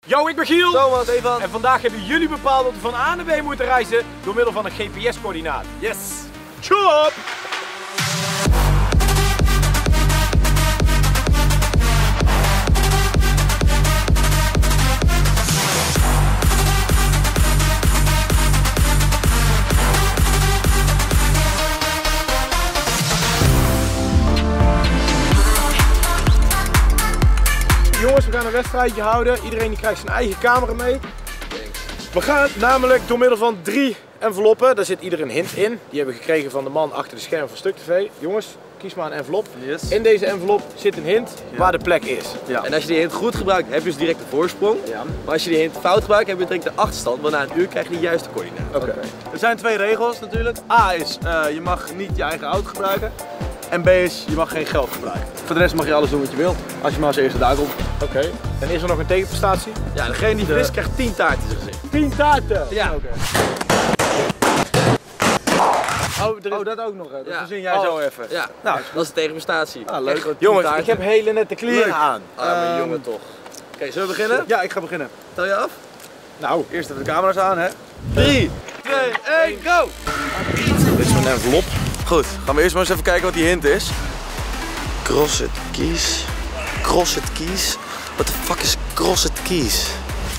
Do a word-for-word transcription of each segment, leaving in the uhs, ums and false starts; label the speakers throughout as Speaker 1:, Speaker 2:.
Speaker 1: Yo, ik ben Giel.
Speaker 2: Thomas, Evan.
Speaker 1: En vandaag hebben jullie bepaald dat we van A naar B moeten reizen door middel van een G P S-coördinaat.
Speaker 2: Yes.
Speaker 1: Chop! Jongens, we gaan een wedstrijdje houden. Iedereen die krijgt zijn eigen camera mee. We gaan namelijk door middel van drie enveloppen. Daar zit ieder een hint in. Die hebben we gekregen van de man achter de scherm van Stuk T V. Jongens, kies maar een envelop.
Speaker 2: Yes.
Speaker 1: In deze envelop zit een hint
Speaker 2: Ja.
Speaker 1: waar de plek is.
Speaker 2: Ja. En als je die hint goed gebruikt, heb je dus direct de voorsprong.
Speaker 1: Ja.
Speaker 2: Maar als je die hint fout gebruikt, heb je direct de achterstand. Want na een uur krijg je de juiste coördinaat.
Speaker 1: Oké.
Speaker 3: Okay. Er zijn twee regels natuurlijk. A is, uh, je mag niet je eigen auto gebruiken. En B is, je mag geen geld gebruiken. Voor de rest mag je alles doen wat je wilt, als je maar als eerste daar komt.
Speaker 1: Oké. Okay. En is er nog een tegenprestatie?
Speaker 3: Ja, degene die verliest krijgt tien taarten in zijn gezicht.
Speaker 1: tien taarten!
Speaker 3: Ja.
Speaker 1: Okay.
Speaker 3: Oh, er is... oh, dat ook nog. Hè. Dat
Speaker 2: Ja.
Speaker 3: verzin jij
Speaker 2: oh.
Speaker 3: zo even.
Speaker 2: Ja,
Speaker 3: Nou,
Speaker 2: dat is de tegenprestatie.
Speaker 3: ah, leuk.
Speaker 2: Echt,
Speaker 1: Jongens, ik heb hele nette kleren
Speaker 3: Leuk.
Speaker 1: aan.
Speaker 2: Arme
Speaker 3: Um,
Speaker 2: jongen toch. Oké, okay, zullen we beginnen?
Speaker 3: Ja, ik ga beginnen.
Speaker 2: Tel je af?
Speaker 1: Nou,
Speaker 3: Eerst even de camera's aan, hè. drie, twee, één, go!
Speaker 1: dit is mijn envelop.
Speaker 3: Goed, gaan we eerst maar eens even kijken wat die hint is.
Speaker 4: Crosset Keys. Crosset Keys? What the fuck is Crosset Keys?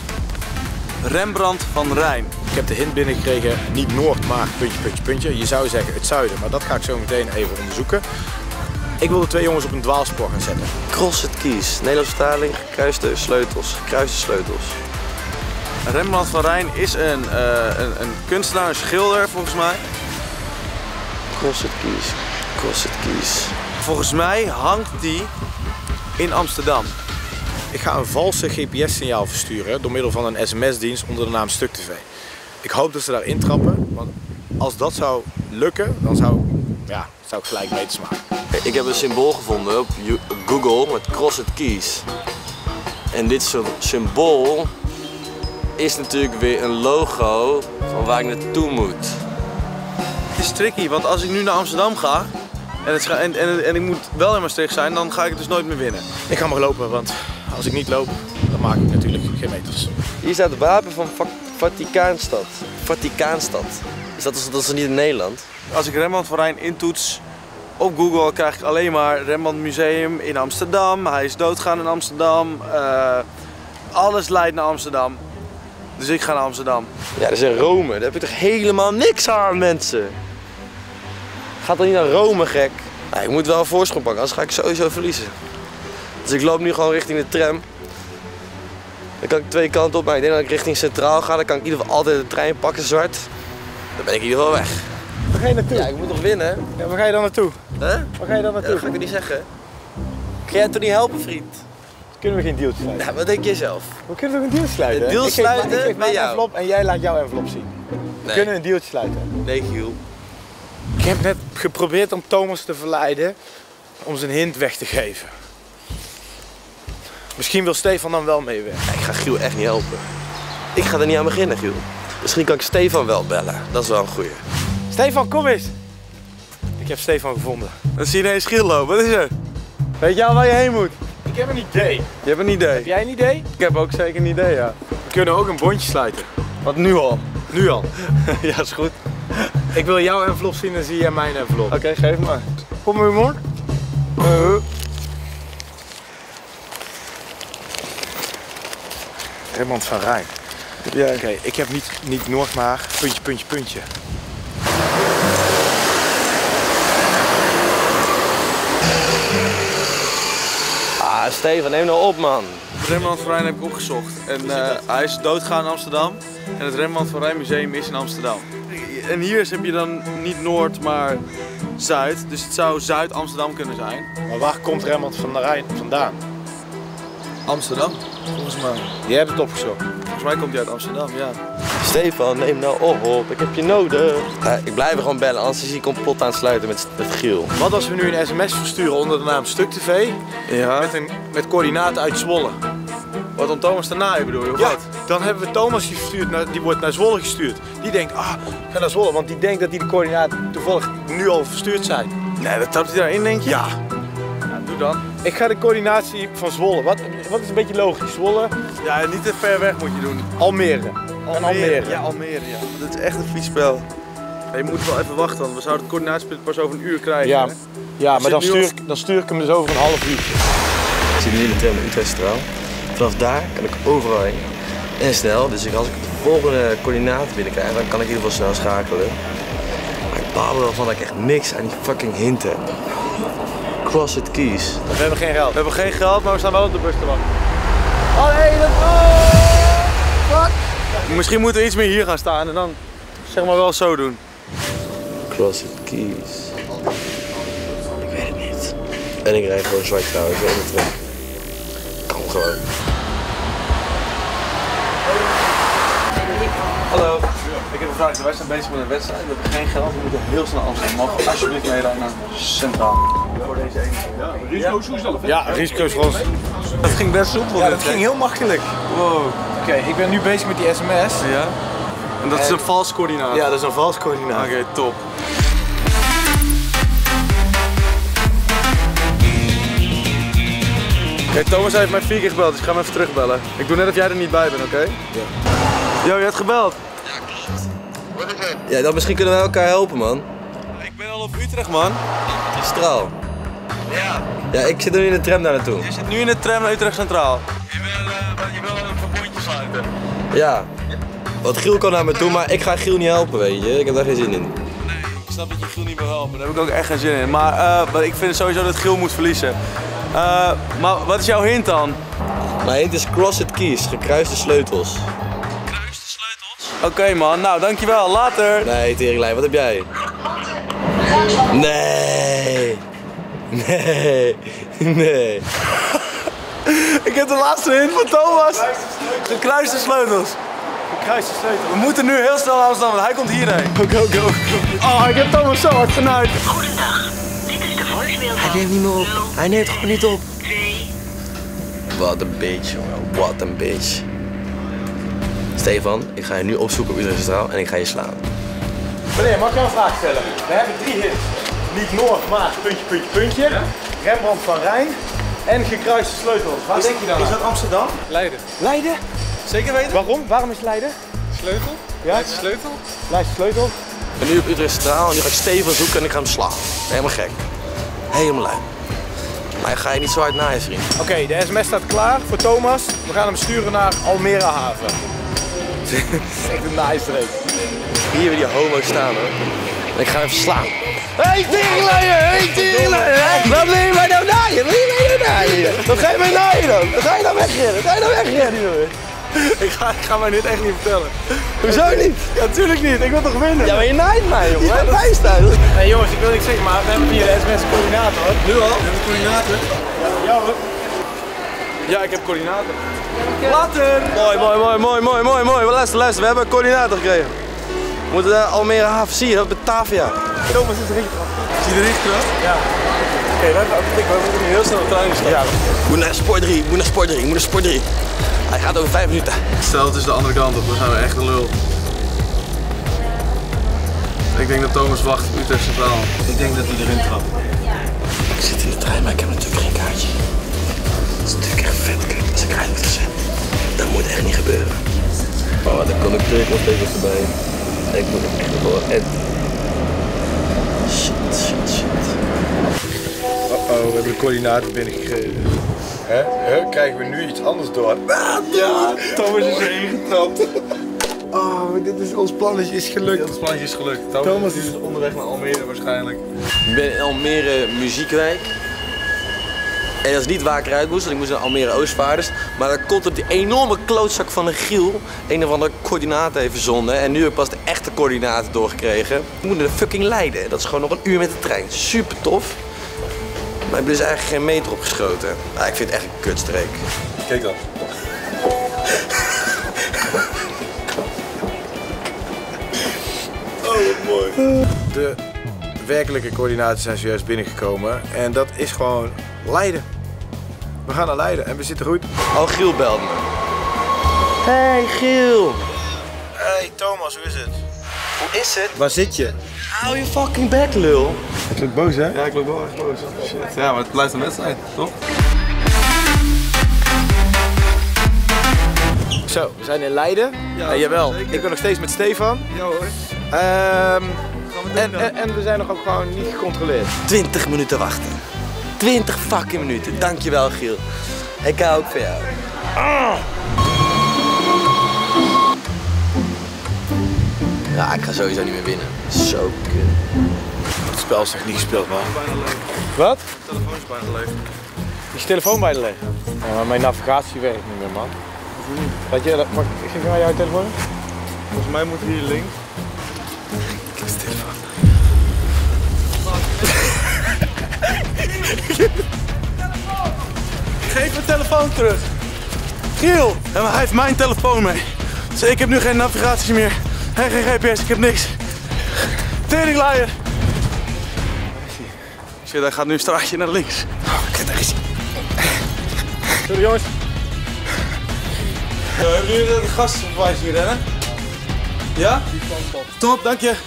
Speaker 3: Rembrandt van Rijn.
Speaker 1: Ik heb de hint binnengekregen, niet Noord, maar puntje, puntje, puntje. Je zou zeggen het zuiden, maar dat ga ik zo meteen even onderzoeken. Ik wil de twee jongens op een dwaalspoor gaan zetten.
Speaker 4: Crosset Keys. Nederlandse vertaling, gekruiste sleutels. Gekruiste sleutels.
Speaker 3: Rembrandt van Rijn is een, uh, een, een kunstenaar, een schilder volgens mij.
Speaker 4: Crosset Keys. Crosset Keys.
Speaker 3: Volgens mij hangt die in Amsterdam.
Speaker 1: Ik ga een valse G P S-signaal versturen door middel van een S M S-dienst onder de naam Stuk T V. Ik hoop dat ze daar intrappen, want als dat zou lukken, dan zou, ja, zou ik gelijk mee te smaken.
Speaker 4: Ik heb een symbool gevonden op Google met Crosset Keys. En dit soort symbool is natuurlijk weer een logo van waar ik naartoe moet.
Speaker 3: Het is tricky, want als ik nu naar Amsterdam ga en, het en, en, en ik moet wel in Maastricht zijn, dan ga ik het dus nooit meer winnen.
Speaker 1: Ik ga maar lopen, want als ik niet loop, dan maak ik natuurlijk geen meters.
Speaker 4: Hier staat het wapen van Va Vaticaanstad. Vaticaanstad. Is dat, dat is niet in Nederland?
Speaker 3: Als ik Rembrandt van Rijn intoets op Google, krijg ik alleen maar Rembrandt Museum in Amsterdam. Hij is doodgaan in Amsterdam. Uh, alles leidt naar Amsterdam. Dus ik ga naar Amsterdam.
Speaker 4: Ja, dat is in Rome. Daar heb je toch helemaal niks aan, mensen? Gaat dan niet naar Rome, gek? Nou, ik moet wel een voorsprong pakken, anders ga ik sowieso verliezen. Dus ik loop nu gewoon richting de tram. Dan kan ik twee kanten op, maar ik denk dat ik richting Centraal ga. Dan kan ik in ieder geval altijd de trein pakken, zwart. Dan ben ik in ieder geval weg.
Speaker 1: Waar ga je naartoe?
Speaker 4: Ja, ik moet nog winnen.
Speaker 1: Ja, waar ga je dan naartoe?
Speaker 4: Hè?
Speaker 1: Waar ga je dan
Speaker 4: Ja,
Speaker 1: naartoe?
Speaker 4: dat ga ik er niet zeggen. Kun jij het toch niet helpen, vriend?
Speaker 1: Kunnen we geen deal sluiten?
Speaker 4: Ja, wat denk je zelf?
Speaker 1: We kunnen toch een deal sluiten?
Speaker 4: Een deal
Speaker 1: Ik geef mijn-
Speaker 4: sluiten
Speaker 1: ik geef mijn
Speaker 4: met jou.
Speaker 1: envelop en jij laat jouw envelop zien. We
Speaker 4: Nee.
Speaker 1: kunnen een deal sluiten.
Speaker 4: Nee, Giel.
Speaker 1: Ik heb net geprobeerd om Thomas te verleiden om zijn hint weg te geven. Misschien wil Stefan dan wel meewerken.
Speaker 4: Ja, ik ga Giel echt niet helpen. Ik ga er niet aan beginnen, Giel. Misschien kan ik Stefan wel bellen. Dat is wel een goeie.
Speaker 1: Stefan, kom eens! Ik heb Stefan gevonden.
Speaker 3: Dan zie je ineens Giel lopen. Wat is er?
Speaker 1: Weet jij al waar je heen moet? Ik heb een idee.
Speaker 3: Je hebt een idee.
Speaker 1: Heb jij een idee?
Speaker 3: Ik heb ook zeker een idee, ja.
Speaker 1: We kunnen ook een bondje sluiten.
Speaker 3: Wat nu al?
Speaker 1: Nu al.
Speaker 3: Ja, is goed.
Speaker 1: Ik wil jouw envelop zien en zie jij mijn envelop.
Speaker 3: Oké, okay, geef maar.
Speaker 1: Kom maar, man. Uh. Rembrandt van Rijn.
Speaker 3: Ja.
Speaker 1: Oké, okay, ik heb niet, niet Noord, maar puntje, puntje, puntje.
Speaker 4: Ah, Stefan, neem nou op, man.
Speaker 3: Rembrandt van Rijn heb ik opgezocht. En uh, hij is doodgaan in Amsterdam. En het Rembrandt van Rijn Museum is in Amsterdam. En hier heb je dan niet Noord, maar Zuid. Dus het zou Zuid-Amsterdam kunnen zijn.
Speaker 1: Maar waar komt Rembrandt van Rijn vandaan?
Speaker 3: Amsterdam, volgens mij.
Speaker 1: Je hebt het opgezocht.
Speaker 3: Volgens mij komt hij uit Amsterdam, ja.
Speaker 4: Stefan, neem nou op. Ik heb je nodig. Ja, ik blijf er gewoon bellen, anders is hij complot aan het sluiten met, met Giel.
Speaker 1: Wat als we nu een S M S versturen onder de naam Stuk T V
Speaker 3: Ja.
Speaker 1: met, een, met coördinaten uit Zwolle?
Speaker 3: Wat om Thomas te naaien bedoel je, of
Speaker 1: Ja,
Speaker 3: wat?
Speaker 1: dan hebben we Thomas die, verstuurd naar, die wordt naar Zwolle gestuurd. Die denkt, ah, ik ga naar Zwolle, want die denkt dat die de coördinaten toevallig nu al verstuurd zijn.
Speaker 3: Nee, dat trapt hij daarin, denk je?
Speaker 1: Ja.
Speaker 3: Ja, doe dan.
Speaker 1: Ik ga de coördinatie van Zwolle. Wat, wat is een beetje logisch? Zwolle,
Speaker 3: Ja, niet te ver weg moet je doen.
Speaker 1: Almere. En Almere.
Speaker 3: Ja, Almere, ja. Dat is echt een vies spel. Ja, je moet wel even wachten, want we zouden het coördinaatspel pas over een uur krijgen.
Speaker 1: Ja,
Speaker 3: hè?
Speaker 1: ja maar dan
Speaker 3: zit nu
Speaker 1: stuur, ik, dan stuur ik hem dus over een half uurtje.
Speaker 4: Ik zit nu in de tram naar Utrecht Centraal. Vanaf daar kan ik overal heen. En snel, dus als ik de volgende coördinaten binnenkrijg, dan kan ik in ieder geval snel schakelen. Maar ik baal er wel van dat ik echt niks aan die fucking hint heb. Crossed keys.
Speaker 1: We hebben geen geld.
Speaker 3: We hebben geen geld, maar we staan wel op de bus te wachten.
Speaker 1: Oh nee, dat... Oh, fuck.
Speaker 3: Misschien moeten we iets meer hier gaan staan en dan zeg maar wel zo doen.
Speaker 4: Crossed keys. Ik weet het niet. En ik rijd gewoon zwart trouwens, in de tram. Kan gewoon.
Speaker 3: Hallo. Ik heb een vraag. Wij zijn bezig met een wedstrijd. We hebben geen geld. We moeten heel snel naar Amsterdam. Mogen we alsjeblieft meerijden naar Centraal? Voor deze ene. Ja,
Speaker 1: Risico's zelf. Ja, risico's voor ons.
Speaker 3: Dat ging best soepel.
Speaker 1: Ja, dat ging heel makkelijk.
Speaker 3: Wow.
Speaker 1: Oké, okay, ik ben nu bezig met die sms.
Speaker 3: Ja? En dat is een vals coördinaat?
Speaker 1: Ja, dat is een vals coördinaat.
Speaker 3: Oké, okay, top. Oké, okay, Thomas heeft mij vier keer gebeld, dus ik ga hem even terugbellen. Ik doe net of jij er niet bij bent, oké? Okay? Ja. Yo, je hebt gebeld?
Speaker 4: Ja, klopt. Wat is het? Ja, dan misschien kunnen wij elkaar helpen, man.
Speaker 3: Ik ben al op Utrecht, man.
Speaker 4: Straal. Ja. Ja, ik zit nu in de tram daar naartoe.
Speaker 3: Je zit nu in de tram naar Utrecht Centraal. Je wil, uh, je wil een verbondje sluiten.
Speaker 4: Ja. Want Giel kan naar me toe, maar ik ga Giel niet helpen, weet je. Ik heb daar geen zin in.
Speaker 3: Nee, ik snap dat je Giel niet wil helpen. Daar heb ik ook echt geen zin in. Maar uh, ik vind sowieso dat Giel moet verliezen. Uh, maar wat is jouw hint dan?
Speaker 4: Mijn hint is crossed keys, gekruiste sleutels.
Speaker 3: Gekruiste sleutels? Oké okay, man, nou dankjewel, later.
Speaker 4: Nee, Teringlijn, wat heb jij? Nee. Nee. Nee.
Speaker 3: Ik heb de laatste hint van Thomas. Gekruiste sleutels.
Speaker 1: Gekruiste sleutels.
Speaker 3: We moeten nu heel snel naar Amsterdam, want hij komt hierheen. Go, go, go. Oh, ik heb Thomas zo hard genaaid.
Speaker 5: Goedendag, dit is de voicemail van...
Speaker 4: Hij neemt niet meer op. Hij neemt gewoon niet op. Wat een bitch, jongen. Wat een bitch. Stefan, ik ga je nu opzoeken op Utrecht Centraal en ik ga je slaan.
Speaker 1: Meneer, mag ik jou een vraag stellen? We hebben drie hits. Niet Noord, maar puntje, puntje, puntje. Ja? Rembrandt van Rijn en gekruiste sleutels. Waar denk je dan aan? Is dat Amsterdam?
Speaker 6: Leiden.
Speaker 1: Leiden?
Speaker 6: Zeker weten?
Speaker 1: Waarom? Waarom is Leiden?
Speaker 6: Sleutel?
Speaker 1: Ja?
Speaker 6: Leidse sleutel?
Speaker 1: Leidse sleutel.
Speaker 4: Ik ben nu op Utrecht Centraal en nu ga ik Stefan zoeken en ik ga hem slaan. Helemaal gek. Helemaal lui. Maar ga je niet zo hard naaien, vriend.
Speaker 1: Oké, okay, de sms staat klaar voor Thomas. We gaan hem sturen naar Almere Haven. Dat is echt een naaistreek.
Speaker 4: Hier weer die homo staan, hoor. En ik ga hem slaan. Hé, teringleier! Hé, teringleier! Wat wil je mij nou naaien? Wat wil je mij nou naaien? Wat ga je mij naaien dan? Dan ga je nou wegrennen. Ga je nou wegrennen, jongen?
Speaker 3: Ik ga, ik ga mij dit echt niet vertellen.
Speaker 4: Hoezo niet?
Speaker 3: Ja, natuurlijk niet. Ik wil toch winnen?
Speaker 4: Ja, maar je naait mij, jongen.
Speaker 3: Ja,
Speaker 4: Wij staan.
Speaker 1: Nee jongens, ik wil niks zeggen, maar we hebben hier de sms coördinaten hoor.
Speaker 3: Nu al? We hebben coördinaten.
Speaker 1: Ja hoor.
Speaker 3: Ja, ik heb coördinaten. Later!
Speaker 4: Mooi, mooi, mooi, mooi, mooi, mooi, mooi. Luister, luister. We hebben coördinaten gekregen. We moeten naar Almere Haven zien, dat Batavia.
Speaker 1: Thomas is erin getrapt.
Speaker 3: Zie je de richtkracht?
Speaker 1: Ja.
Speaker 3: Oké, okay, we moeten nu heel snel de trein staan.
Speaker 1: Ja.
Speaker 4: Moet naar Sport drie, moet naar Sport drie, moet naar Sport drie. Hij gaat over vijf minuten.
Speaker 3: Stel, het is de andere kant op, dan zijn we echt een lul. Ik denk dat Thomas wacht op Utrecht Centraal.
Speaker 1: Ik denk dat hij erin trapt.
Speaker 4: Ik zit in de trein, maar ik heb natuurlijk geen kaartje. Dat is natuurlijk echt vet kut als ik eruit moet gezet. Dat moet echt niet gebeuren. Oh, de conducteur nog steeds erbij. Ik moet het echt wel en. Shit, shit, shit.
Speaker 1: Oh, oh, we hebben de coördinaten binnengekregen. Hè? Huh? Krijgen we nu iets anders door? Ja, Thomas is erin getrapt. Oh, dit is ons plannetje is gelukt.
Speaker 3: Het plantje is gelukt.
Speaker 1: Thomas,
Speaker 3: Thomas is onderweg naar Almere waarschijnlijk.
Speaker 4: Ik ben in Almere Muziekwijk. En dat is niet waar ik eruit moest, want ik moest naar Almere Oostvaarders. Maar dan komt op die enorme klootzak van een Giel een of andere coördinaten heeft verzonnen. En nu heb ik pas de echte coördinaten doorgekregen. Ik moet naar de fucking Leiden. Dat is gewoon nog een uur met de trein. Super tof. Maar ik ben dus eigenlijk geen meter opgeschoten. Ah, ik vind het echt een kutstreek.
Speaker 3: Kijk dan.
Speaker 1: Oh, wat mooi. De werkelijke coördinaten zijn zojuist binnengekomen. En dat is gewoon Leiden. We gaan naar Leiden en we zitten goed.
Speaker 4: Oh, Giel belt me. Hey Giel.
Speaker 1: Hey Thomas, hoe is het?
Speaker 4: Hoe is het?
Speaker 1: Waar zit je?
Speaker 4: Hou je fucking bek, lul.
Speaker 1: Ik klinkt boos hè?
Speaker 3: Ja, ik loop wel echt boos. Shit. Ja, maar het blijft een wedstrijd, toch?
Speaker 1: Zo, we zijn in Leiden.
Speaker 3: Ja,
Speaker 1: Eh, jawel,
Speaker 3: zeker.
Speaker 1: ik ben nog steeds met Stefan.
Speaker 3: Ja hoor.
Speaker 1: Ehm,
Speaker 3: Gaan we doen
Speaker 1: en,
Speaker 3: dan.
Speaker 1: en, en we zijn nog ook gewoon niet gecontroleerd.
Speaker 4: twintig minuten wachten. twintig fucking minuten. Dankjewel, Giel. Ik hou ook van jou. Ja, ik ga sowieso niet meer winnen. Zo kut.
Speaker 1: Het spel is nog niet gespeeld, man.
Speaker 3: Bijna leeg.
Speaker 1: Wat?
Speaker 3: De telefoon is bijna leeg.
Speaker 1: Is je telefoon bij de leeg? Ja, maar mijn navigatie werkt niet meer, man. Weet je, dat- mag ik geef maar jouw telefoon?
Speaker 3: Volgens mij moet hier links. Geef mijn telefoon terug. Giel! Ja, maar hij heeft mijn telefoon mee. Dus ik heb nu geen navigatie meer. En geen G P S, ik heb niks. Teringlaaier! Shit, hij gaat nu een straatje naar links. Oh, kijk, daar is hij.
Speaker 1: Sorry jongens.
Speaker 3: Ja, hebben jullie de gastenverwijs hier rennen? Ja? Top, dank je.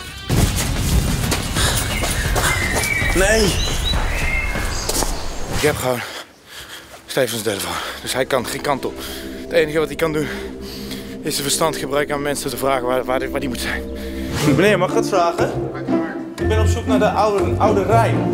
Speaker 3: Nee.
Speaker 1: Ik heb gewoon Stefans telefoon, dus hij kan geen kant op. Het enige wat hij kan doen is zijn verstand gebruiken aan mensen te vragen waar, waar, waar die moet zijn.
Speaker 3: Meneer, mag ik het vragen? Ik ben op zoek naar de oude, oude Rijn.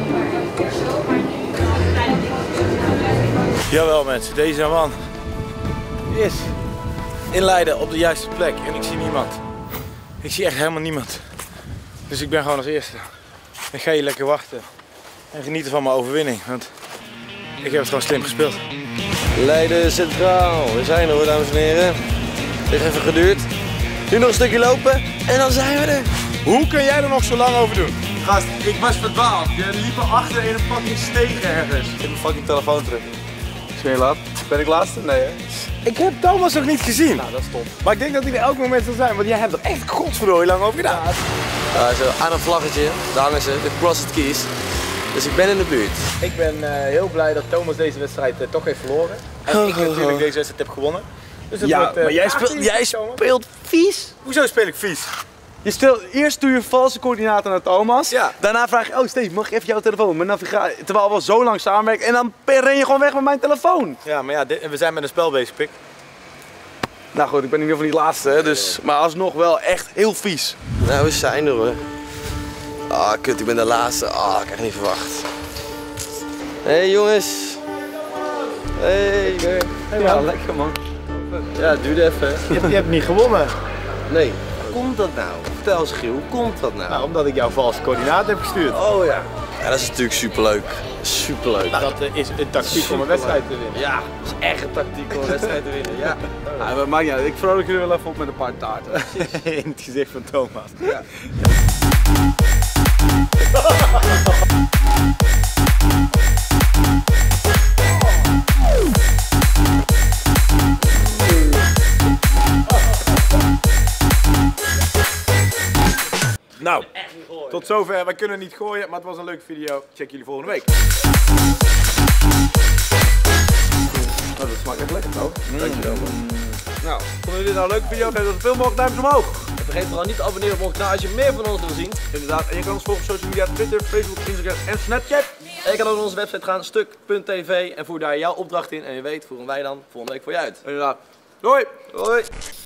Speaker 1: Jawel mensen, deze man is in Leiden op de juiste plek en ik zie niemand. Ik zie echt helemaal niemand. Dus ik ben gewoon als eerste. Ik ga hier lekker wachten en genieten van mijn overwinning, want ik heb het gewoon slim gespeeld.
Speaker 4: Leiden Centraal. We zijn er hoor, dames en heren. Het heeft even geduurd. Nu nog een stukje lopen en dan zijn we er.
Speaker 1: Hoe kun jij er nog zo lang over doen?
Speaker 3: Gast, ik was verdwaald. Je liep achter in een fucking steeg ergens. Ik heb mijn fucking telefoon terug. Is je laat? Ben ik laatste? Nee hè?
Speaker 1: Ik heb Thomas nog niet gezien.
Speaker 3: Nou, dat is top.
Speaker 1: Maar ik denk dat hij er elk moment zal zijn, want jij hebt er echt godverdorie lang over gedaan.
Speaker 4: Ja, zo aan een vlaggetje, daar hangen ze, de Crossed Keys. Dus ik ben in de buurt.
Speaker 1: Ik ben uh, heel blij dat Thomas deze wedstrijd uh, toch heeft verloren. En ik natuurlijk deze wedstrijd heb gewonnen. Dus het
Speaker 3: Ja,
Speaker 1: wordt, uh,
Speaker 3: maar jij
Speaker 1: prachtig,
Speaker 3: speelt, jij
Speaker 1: Thomas.
Speaker 3: speelt vies.
Speaker 1: Hoezo speel ik vies?
Speaker 3: Je speelt, eerst doe je valse coördinaten naar Thomas.
Speaker 1: Ja.
Speaker 3: Daarna vraag je, oh Steve, mag ik even jouw telefoon? Mijn navigatie, terwijl we zo lang samenwerken. En dan ren je gewoon weg met mijn telefoon.
Speaker 1: Ja, maar ja, dit, we zijn met een spel bezig, pik.
Speaker 3: Nou goed, ik ben in ieder geval niet laatste, hè, dus, maar alsnog wel echt heel vies.
Speaker 4: Nou, we zijn er hoor. Ah, kut, ik ben de laatste. Ah, ik heb echt niet verwacht. Hé hey, jongens. Hey, hey.
Speaker 3: Ja, lekker man.
Speaker 4: Ja, het duurde even.
Speaker 1: Je, hebt- je hebt niet gewonnen.
Speaker 4: Nee. Hoe komt dat nou? Vertel eens, Giel, hoe komt dat nou?
Speaker 1: Nou, omdat ik jouw valse coördinaten heb gestuurd.
Speaker 4: Oh ja. Ja, dat is natuurlijk superleuk. Superleuk.
Speaker 1: Dat uh, is een tactiek om een wedstrijd te winnen.
Speaker 4: Ja, dat is echt een tactiek om een wedstrijd te winnen. Ja.
Speaker 3: Ja, maar maakt niet uit. Ik vrolijk jullie wel even op met een paar taarten.
Speaker 1: In het gezicht van Thomas.
Speaker 3: Ja.
Speaker 1: Nou, tot zover. Wij kunnen niet gooien, maar het was een leuke video. Check jullie volgende week.
Speaker 3: Oh, dat smaakt echt lekker toch? Dankjewel man. Nou, vonden jullie dit nou een leuke video? Geef dan zoveel mogelijk duimpjes omhoog.
Speaker 2: En vergeet vooral niet te abonneren op ons kanaal als je meer van ons wil zien.
Speaker 3: Inderdaad, en je kan ons volgen op social media, Twitter, Facebook, Instagram en Snapchat.
Speaker 2: En je kan ook naar onze website gaan, stuk punt tv, en voer daar jouw opdracht in. En je weet, voeren wij dan volgende week voor je uit.
Speaker 3: Inderdaad. Doei!
Speaker 2: Hoi!